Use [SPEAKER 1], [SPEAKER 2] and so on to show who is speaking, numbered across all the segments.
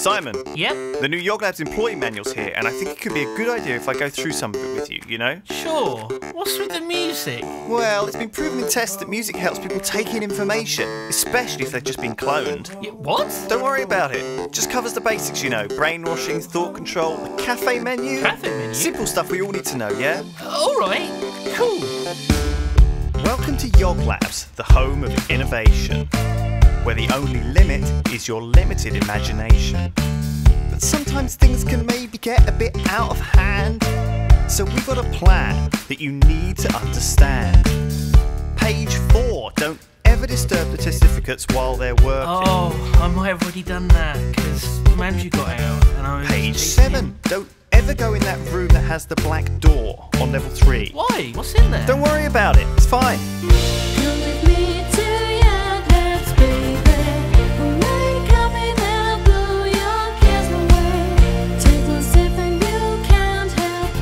[SPEAKER 1] Simon.
[SPEAKER 2] Yep.
[SPEAKER 1] The new Yoglabs employee manual's here, and I think it could be a good idea if I go through some of it with you, you know?
[SPEAKER 2] Sure. What's with the music?
[SPEAKER 1] Well, it's been proven in tests that music helps people take in information, especially if they've just been cloned.
[SPEAKER 2] What?
[SPEAKER 1] Don't worry about it. Just covers the basics, you know. Brainwashing, thought control, the cafe menu.
[SPEAKER 2] Cafe menu?
[SPEAKER 1] Simple stuff we all need to know, yeah?
[SPEAKER 2] Alright. Cool.
[SPEAKER 1] Welcome to Yoglabs, the home of innovation, where the only limit is your limited imagination. But sometimes things can maybe get a bit out of hand, so we've got a plan that you need to understand. Page 4, don't ever disturb the certificates while they're working.
[SPEAKER 2] Oh, I might have already done that, because Mandrew got out and I was...
[SPEAKER 1] Page 7, don't ever go in that room that has the black door on level 3.
[SPEAKER 2] Why? What's in there?
[SPEAKER 1] Don't worry about it, it's fine.
[SPEAKER 3] Come with me to Yoglabs, baby. We'll make coffee that'll blow your cares away. Take one sip and you can't help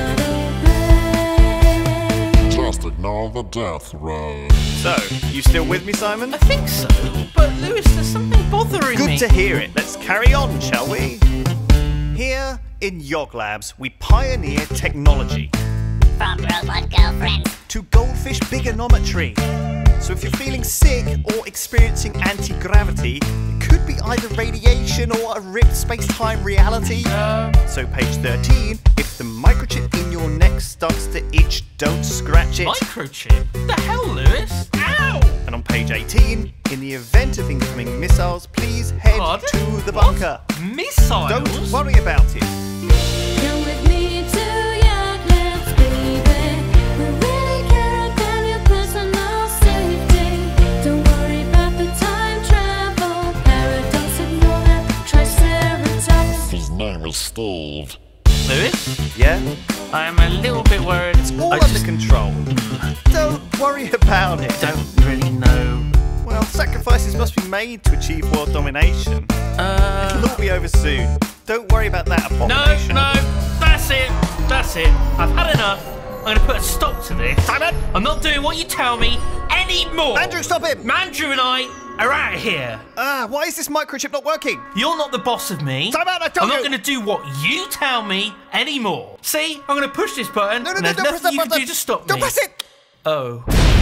[SPEAKER 3] but obey.
[SPEAKER 4] Just ignore the death row.
[SPEAKER 1] So, you still with me, Simon?
[SPEAKER 2] I think so, but Lewis, there's something bothering me.
[SPEAKER 1] Good to hear it. Let's carry on, shall we? Here in Yoglabs, we pioneer technology.
[SPEAKER 5] From robot girlfriends
[SPEAKER 1] To goldfish bigonometry. So if you're feeling sick or experiencing anti-gravity, it could be either radiation or a ripped space-time reality. So page 13, if the microchip in your neck starts to itch, don't scratch it.
[SPEAKER 2] Microchip? The hell, Lewis? Ow!
[SPEAKER 1] And on page 18, in the event of incoming missiles, please head
[SPEAKER 2] Pardon?
[SPEAKER 1] to the bunker.
[SPEAKER 2] Missiles?
[SPEAKER 1] Don't worry about it.
[SPEAKER 3] Come with me to Yoglabs, baby. We really care about your personal safety. Don't worry about the time travel paradox. Ignore that Triceratops.
[SPEAKER 4] His name is Steve.
[SPEAKER 2] Lewis?
[SPEAKER 1] Yeah?
[SPEAKER 2] I'm a little bit worried.
[SPEAKER 1] All
[SPEAKER 2] I
[SPEAKER 1] under
[SPEAKER 2] just
[SPEAKER 1] control. Don't worry about it.
[SPEAKER 2] don't really know.
[SPEAKER 1] Well, sacrifices must be made to achieve world domination. It'll all be over soon. Don't worry about that
[SPEAKER 2] No,
[SPEAKER 1] abomination.
[SPEAKER 2] that's it. That's it. I've had enough. I'm gonna put a stop to this.
[SPEAKER 1] Simon!
[SPEAKER 2] I'm not doing what you tell me anymore.
[SPEAKER 1] Andrew, stop him!
[SPEAKER 2] Mandrew and I are out of here.
[SPEAKER 1] Why is this microchip not working?
[SPEAKER 2] You're not the boss of me.
[SPEAKER 1] Simon, I told
[SPEAKER 2] I'm not
[SPEAKER 1] you!
[SPEAKER 2] going to do what you tell me anymore. See, I'm going to push this button,
[SPEAKER 1] No,
[SPEAKER 2] and
[SPEAKER 1] don't
[SPEAKER 2] there's
[SPEAKER 1] press
[SPEAKER 2] nothing
[SPEAKER 1] that
[SPEAKER 2] you can
[SPEAKER 1] button.
[SPEAKER 2] do to stop
[SPEAKER 1] Don't
[SPEAKER 2] me.
[SPEAKER 1] press it!
[SPEAKER 2] Oh.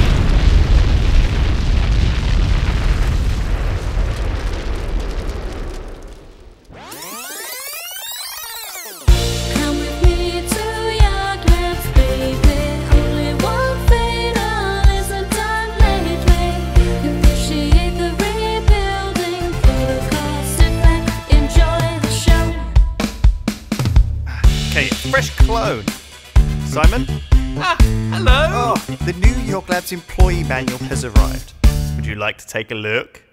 [SPEAKER 3] Come with me to Yoglabs, baby. Only one fatal incident lately. Initiate the rebuilding protocol. Sit back, enjoy the show.
[SPEAKER 1] Okay, fresh clone. Simon?
[SPEAKER 2] Ah, hello.
[SPEAKER 1] Oh, the new Yoglabs employee manual has arrived. Would you like to take a look?